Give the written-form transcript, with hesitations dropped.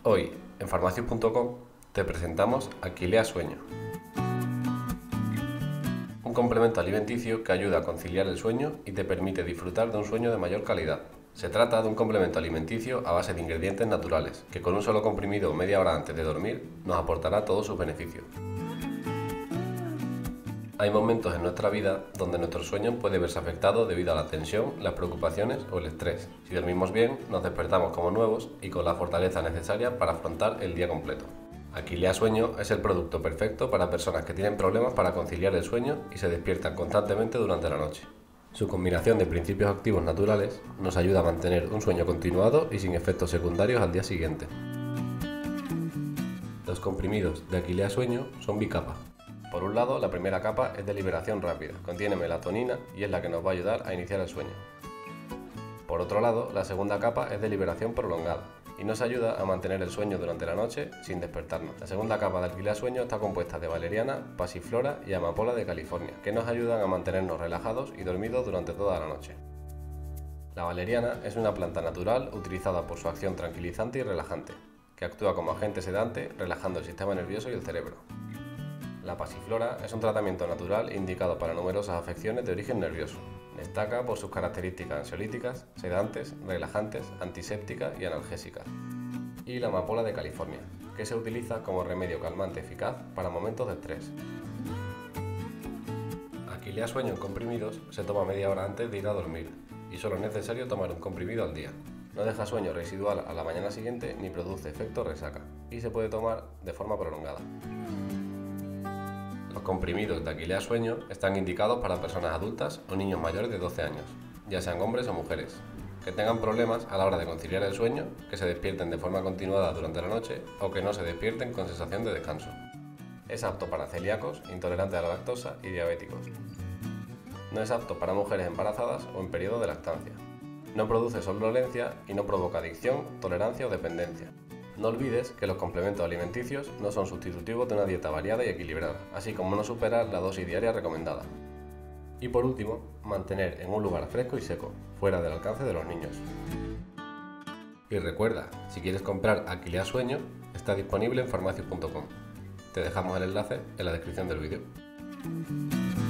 Hoy, en farmacias.com, te presentamos Aquilea Sueño, un complemento alimenticio que ayuda a conciliar el sueño y te permite disfrutar de un sueño de mayor calidad. Se trata de un complemento alimenticio a base de ingredientes naturales, que con un solo comprimido media hora antes de dormir nos aportará todos sus beneficios. Hay momentos en nuestra vida donde nuestro sueño puede verse afectado debido a la tensión, las preocupaciones o el estrés. Si dormimos bien, nos despertamos como nuevos y con la fortaleza necesaria para afrontar el día completo. Aquilea Sueño es el producto perfecto para personas que tienen problemas para conciliar el sueño y se despiertan constantemente durante la noche. Su combinación de principios activos naturales nos ayuda a mantener un sueño continuado y sin efectos secundarios al día siguiente. Los comprimidos de Aquilea Sueño son bicapa. Por un lado, la primera capa es de liberación rápida, contiene melatonina y es la que nos va a ayudar a iniciar el sueño. Por otro lado, la segunda capa es de liberación prolongada y nos ayuda a mantener el sueño durante la noche sin despertarnos. La segunda capa de Aquilea Sueño está compuesta de valeriana, pasiflora y amapola de California, que nos ayudan a mantenernos relajados y dormidos durante toda la noche. La valeriana es una planta natural utilizada por su acción tranquilizante y relajante, que actúa como agente sedante, relajando el sistema nervioso y el cerebro. La pasiflora es un tratamiento natural indicado para numerosas afecciones de origen nervioso. Destaca por sus características ansiolíticas, sedantes, relajantes, antisépticas y analgésicas. Y la amapola de California, que se utiliza como remedio calmante eficaz para momentos de estrés. Aquilea Sueño en comprimidos se toma media hora antes de ir a dormir y solo es necesario tomar un comprimido al día. No deja sueño residual a la mañana siguiente ni produce efecto resaca y se puede tomar de forma prolongada. Los comprimidos de Aquilea Sueño están indicados para personas adultas o niños mayores de 12 años, ya sean hombres o mujeres, que tengan problemas a la hora de conciliar el sueño, que se despierten de forma continuada durante la noche o que no se despierten con sensación de descanso. Es apto para celíacos, intolerantes a la lactosa y diabéticos. No es apto para mujeres embarazadas o en periodo de lactancia. No produce somnolencia y no provoca adicción, tolerancia o dependencia. No olvides que los complementos alimenticios no son sustitutivos de una dieta variada y equilibrada, así como no superar la dosis diaria recomendada. Y por último, mantener en un lugar fresco y seco, fuera del alcance de los niños. Y recuerda, si quieres comprar Aquilea Sueño, está disponible en farmacias.com. Te dejamos el enlace en la descripción del vídeo.